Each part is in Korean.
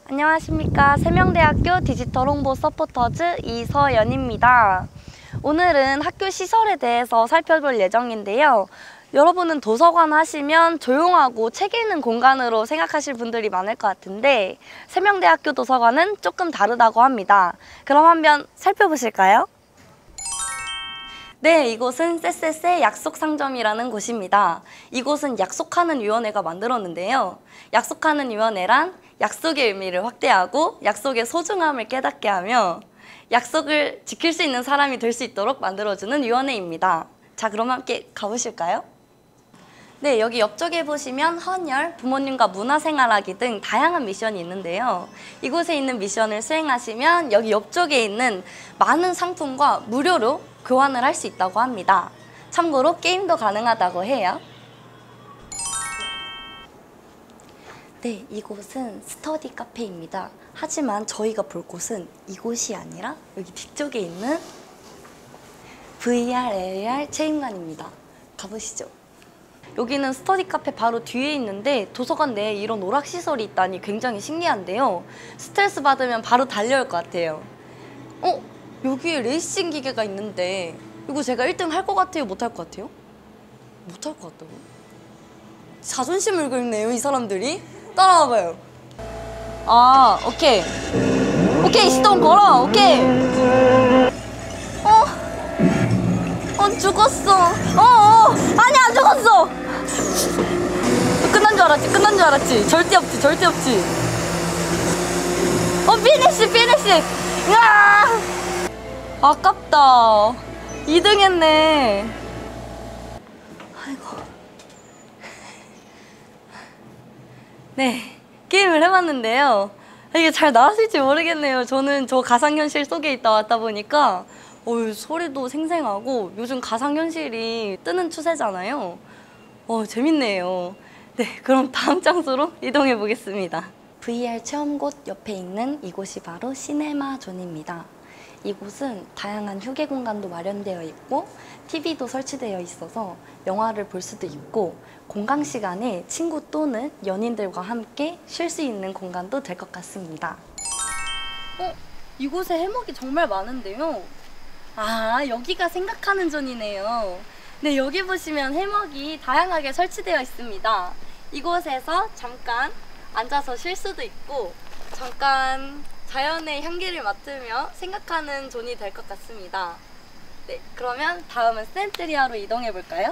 안녕하십니까. 세명대학교 디지털 홍보 서포터즈 이서연입니다. 오늘은 학교 시설에 대해서 살펴볼 예정인데요. 여러분은 도서관 하시면 조용하고 책 읽는 공간으로 생각하실 분들이 많을 것 같은데 세명대학교 도서관은 조금 다르다고 합니다. 그럼 한번 살펴보실까요? 네, 이곳은 쎄쎄쎄 약속상점이라는 곳입니다. 이곳은 약속하는 위원회가 만들었는데요. 약속하는 위원회란 약속의 의미를 확대하고 약속의 소중함을 깨닫게 하며 약속을 지킬 수 있는 사람이 될 수 있도록 만들어주는 위원회입니다. 자, 그럼 함께 가보실까요? 네, 여기 옆쪽에 보시면 헌혈, 부모님과 문화생활하기 등 다양한 미션이 있는데요. 이곳에 있는 미션을 수행하시면 여기 옆쪽에 있는 많은 상품과 무료로 교환을 할 수 있다고 합니다. 참고로 게임도 가능하다고 해요. 네, 이곳은 스터디 카페입니다. 하지만 저희가 볼 곳은 이곳이 아니라 여기 뒤쪽에 있는 VR, AR 체험관입니다. 가보시죠. 여기는 스터디 카페 바로 뒤에 있는데 도서관 내에 이런 오락시설이 있다니 굉장히 신기한데요. 스트레스 받으면 바로 달려올 것 같아요. 여기에 레이싱 기계가 있는데 이거 제가 1등 할 것 같아요? 못 할 것 같아요? 못 할 것 같다고? 자존심을 긁네요, 이 사람들이. 따라와봐요. 아, 오케이. 오케이, 시동 걸어. 오케이. 죽었어. 아니, 안 죽었어. 끝난 줄 알았지, 끝난 줄 알았지. 절대 없지, 절대 없지. 피니쉬, 피니쉬. 으아! 아깝다. 2등 했네. 아이고. 네, 게임을 해봤는데요. 이게 잘 나왔을지 모르겠네요. 저는 저 가상현실 속에 있다 왔다 보니까 소리도 생생하고 요즘 가상현실이 뜨는 추세잖아요. 재밌네요. 네, 그럼 다음 장소로 이동해 보겠습니다. VR 체험곳 옆에 있는 이곳이 바로 시네마존입니다. 이곳은 다양한 휴게 공간도 마련되어 있고 TV도 설치되어 있어서 영화를 볼 수도 있고 공강 시간에 친구 또는 연인들과 함께 쉴 수 있는 공간도 될 것 같습니다. 이곳에 해먹이 정말 많은데요. 아, 여기가 생각하는 존이네요. 네, 여기 보시면 해먹이 다양하게 설치되어 있습니다. 이곳에서 잠깐 앉아서 쉴 수도 있고 잠깐 자연의 향기를 맡으며 생각하는 존이 될 것 같습니다. 네, 그러면 다음은 세네트리아로 이동해 볼까요?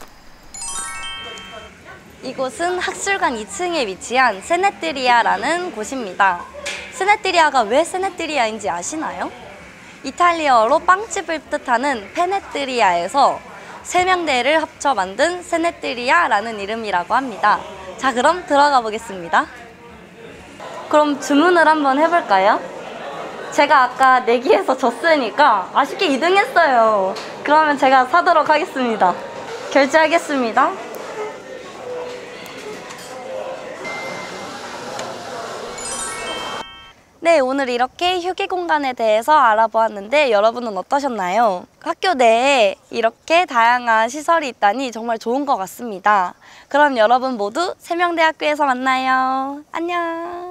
이곳은 학술관 2층에 위치한 세네트리아라는 곳입니다. 세네트리아가 왜 세네트리아인지 아시나요? 이탈리아어로 빵집을 뜻하는 페네트리아에서 세명대를 합쳐 만든 세네트리아라는 이름이라고 합니다. 자, 그럼 들어가 보겠습니다. 그럼 주문을 한번 해볼까요? 제가 아까 내기에서 졌으니까 아쉽게 2등 했어요. 그러면 제가 사도록 하겠습니다. 결제하겠습니다. 네, 오늘 이렇게 휴게 공간에 대해서 알아보았는데 여러분은 어떠셨나요? 학교 내에 이렇게 다양한 시설이 있다니 정말 좋은 것 같습니다. 그럼 여러분 모두 세명대학교에서 만나요. 안녕.